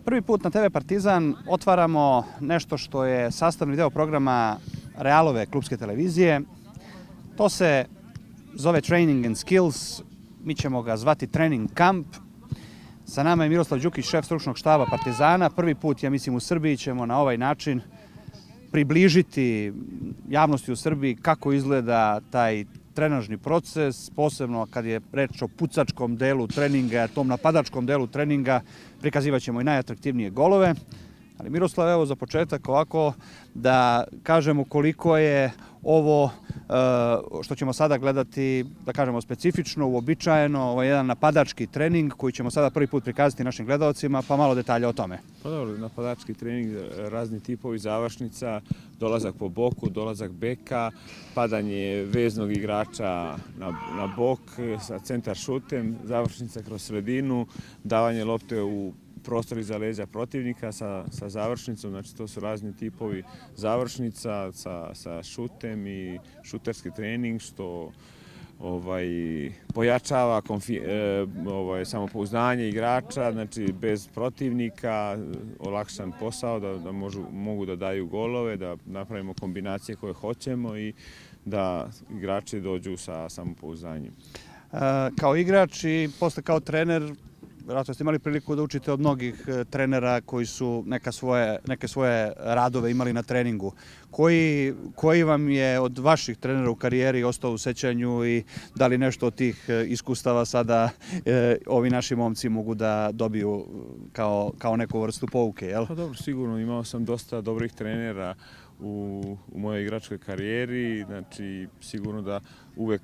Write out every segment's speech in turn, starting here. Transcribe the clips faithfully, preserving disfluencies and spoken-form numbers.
Prvi put na te ve Partizan otvaramo nešto što je sastavni deo programa Realove klubske televizije. To se zove Training and Skills, mi ćemo ga zvati Training Camp. Sa nama je Miroslav Đukić, šef stručnog štaba Partizana. Prvi put, ja mislim, u Srbiji ćemo na ovaj način približiti javnosti u Srbiji kako izgleda taj trenažni proces, posebno kad je reč o pucačkom delu treninga, tom napadačkom delu treninga, prikazivat ćemo i najatraktivnije golove. Ali Miroslav, evo za početak ovako da kažemo koliko je ovo što ćemo sada gledati, da kažemo specifično, uobičajeno, ovo je jedan napadački trening koji ćemo sada prvi put prikazati našim gledalcima, pa malo detalja o tome. Pa dobro, napadački trening, razni tipovi završnica, dolazak po boku, dolazak beka, padanje veznog igrača na, na bok sa centar šutem, završnica kroz sredinu, davanje lopte u prostor iza leđa protivnika sa, sa završnicom, znači to su razni tipovi završnica sa, sa šutem i šuterski trening što ovaj, pojačava konfi, e, ovaj, samopouzdanje igrača, znači bez protivnika, olakšan posao da, da možu, mogu da daju golove, da napravimo kombinacije koje hoćemo i da igrači dođu sa samopouzdanjem. E, kao igrač i posle kao trener, vjerojatno ste imali priliku da učite od mnogih trenera koji su neka svoje, neke svoje radove imali na treningu. Koji, koji vam je od vaših trenera u karijeri ostao u sećanju i da li nešto od tih iskustava sada e, ovi naši momci mogu da dobiju kao, kao neku vrstu pouke, jel? Pa dobro, sigurno. Imao sam dosta dobrih trenera u, u mojoj igračkoj karijeri. Znači, sigurno da uvek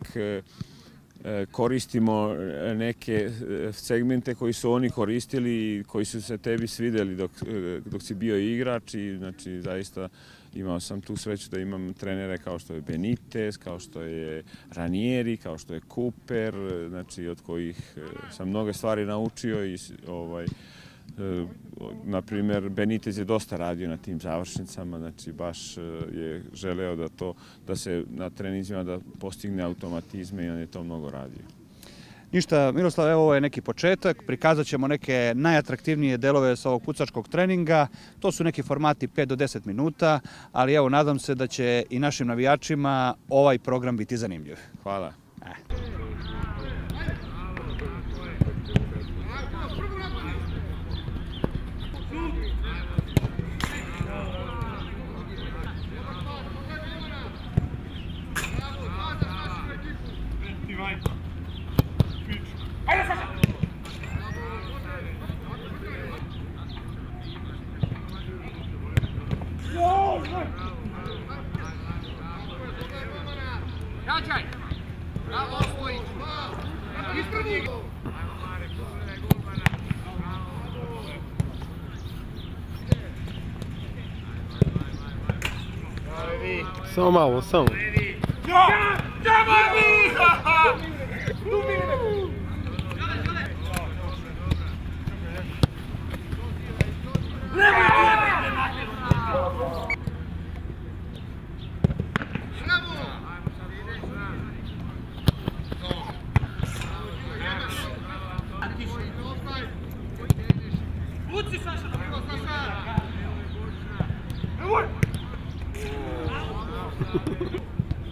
koristimo neke segmente koji su oni koristili i koji su se tebi svideli dok, dok si bio igrač i znači zaista imao sam tu sreću da imam trenere kao što je Benitez, kao što je Ranieri, kao što je Cooper, znači od kojih sam mnoge stvari naučio i ovaj, na primjer, Benitez je dosta radio na tim završnicama, znači baš je želeo da to, da se na treninzima da postigne automatizme i on je to mnogo radio. Ništa, Miroslav, evo ovo je neki početak, prikazat ćemo neke najatraktivnije delove sa ovog pucačkog treninga. To su neki formati pet do deset minuta, ali evo nadam se da će i našim navijačima ovaj program biti zanimljiv. Hvala. Eh. Jačaj! Bravo, Osvojić! Ispred njega! Samo malo, samo. Ja! Ja, babi! Uci, Saša, dobro, Saša!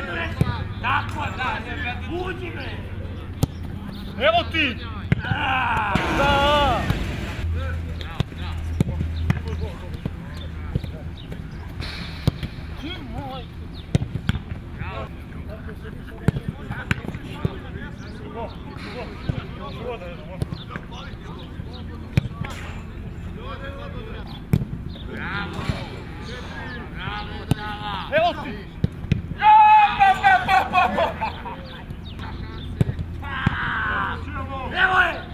Tako da, uđi me! Evo ti! Da! Evo ti! Evo je!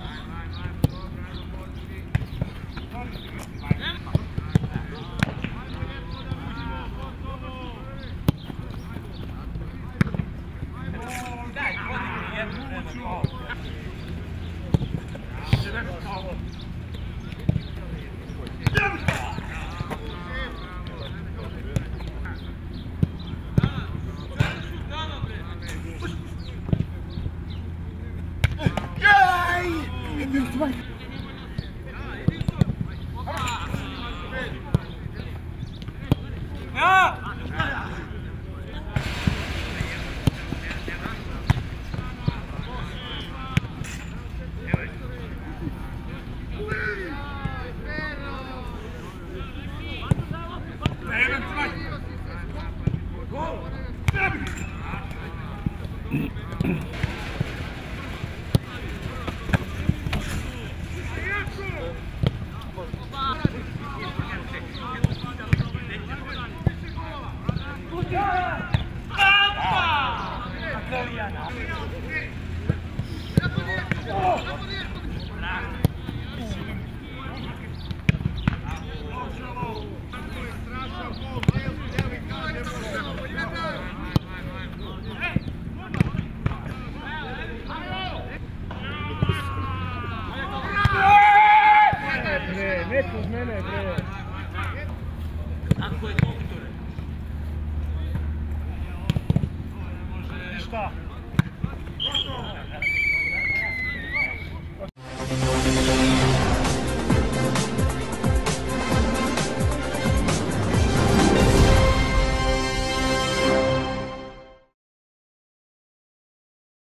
Neko uz mene, bre. Ako je doktor. Ništa.